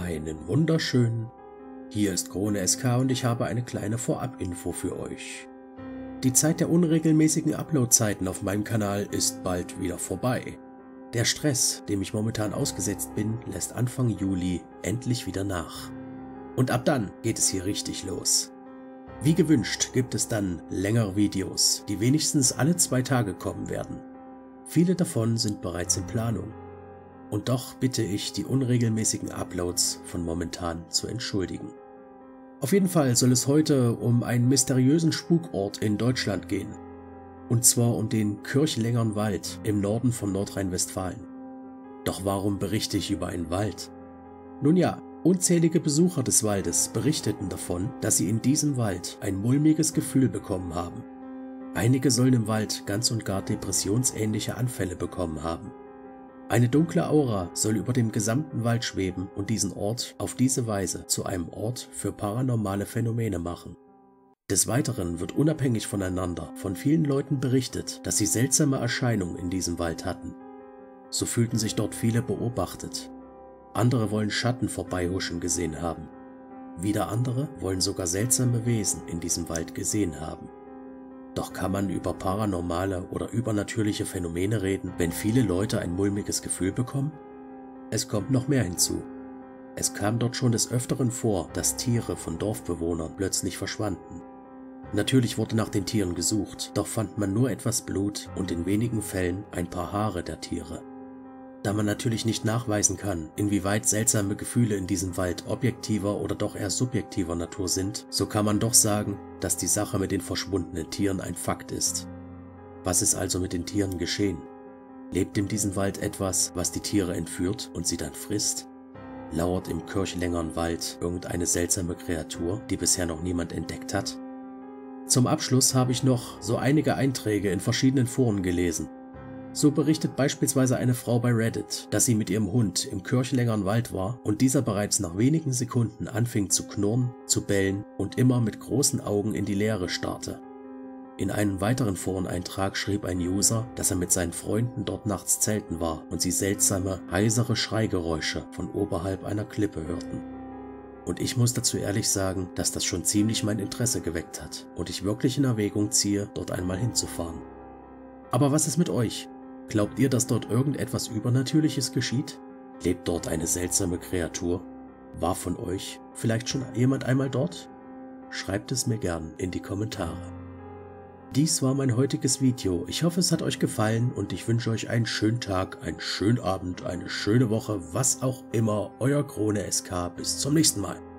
Einen wunderschönen. Hier ist Krone SK und ich habe eine kleine Vorab-Info für euch. Die Zeit der unregelmäßigen Upload-Zeiten auf meinem Kanal ist bald wieder vorbei. Der Stress, dem ich momentan ausgesetzt bin, lässt Anfang Juli endlich wieder nach. Und ab dann geht es hier richtig los. Wie gewünscht gibt es dann längere Videos, die wenigstens alle 2 Tage kommen werden. Viele davon sind bereits in Planung. Und doch bitte ich, die unregelmäßigen Uploads von momentan zu entschuldigen. Auf jeden Fall soll es heute um einen mysteriösen Spukort in Deutschland gehen. Und zwar um den Kirchlengern Wald im Norden von Nordrhein-Westfalen. Doch warum berichte ich über einen Wald? Nun ja, unzählige Besucher des Waldes berichteten davon, dass sie in diesem Wald ein mulmiges Gefühl bekommen haben. Einige sollen im Wald ganz und gar depressionsähnliche Anfälle bekommen haben. Eine dunkle Aura soll über dem gesamten Wald schweben und diesen Ort auf diese Weise zu einem Ort für paranormale Phänomene machen. Des Weiteren wird unabhängig voneinander von vielen Leuten berichtet, dass sie seltsame Erscheinungen in diesem Wald hatten. So fühlten sich dort viele beobachtet. Andere wollen Schatten vorbeihuschen gesehen haben. Wieder andere wollen sogar seltsame Wesen in diesem Wald gesehen haben. Doch kann man über paranormale oder übernatürliche Phänomene reden, wenn viele Leute ein mulmiges Gefühl bekommen? Es kommt noch mehr hinzu. Es kam dort schon des Öfteren vor, dass Tiere von Dorfbewohnern plötzlich verschwanden. Natürlich wurde nach den Tieren gesucht, doch fand man nur etwas Blut und in wenigen Fällen ein paar Haare der Tiere. Da man natürlich nicht nachweisen kann, inwieweit seltsame Gefühle in diesem Wald objektiver oder doch eher subjektiver Natur sind, so kann man doch sagen, dass die Sache mit den verschwundenen Tieren ein Fakt ist. Was ist also mit den Tieren geschehen? Lebt in diesem Wald etwas, was die Tiere entführt und sie dann frisst? Lauert im Kirchlengern Wald irgendeine seltsame Kreatur, die bisher noch niemand entdeckt hat? Zum Abschluss habe ich noch so einige Einträge in verschiedenen Foren gelesen. So berichtet beispielsweise eine Frau bei Reddit, dass sie mit ihrem Hund im Kirchlengern Wald war und dieser bereits nach wenigen Sekunden anfing zu knurren, zu bellen und immer mit großen Augen in die Leere starrte. In einem weiteren Foreneintrag schrieb ein User, dass er mit seinen Freunden dort nachts zelten war und sie seltsame, heisere Schreigeräusche von oberhalb einer Klippe hörten. Und ich muss dazu ehrlich sagen, dass das schon ziemlich mein Interesse geweckt hat und ich wirklich in Erwägung ziehe, dort einmal hinzufahren. Aber was ist mit euch? Glaubt ihr, dass dort irgendetwas Übernatürliches geschieht? Lebt dort eine seltsame Kreatur? War von euch vielleicht schon jemand einmal dort? Schreibt es mir gern in die Kommentare. Dies war mein heutiges Video. Ich hoffe, es hat euch gefallen und ich wünsche euch einen schönen Tag, einen schönen Abend, eine schöne Woche, was auch immer. Euer Krone SK. Bis zum nächsten Mal.